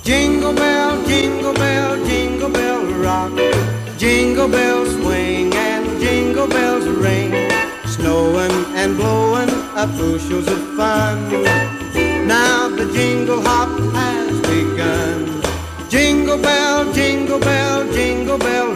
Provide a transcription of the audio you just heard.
jingle bell rock. Jingle bells swing and jingle bells ring. Snowing and blowing up bushels of fun. Now the jingle hop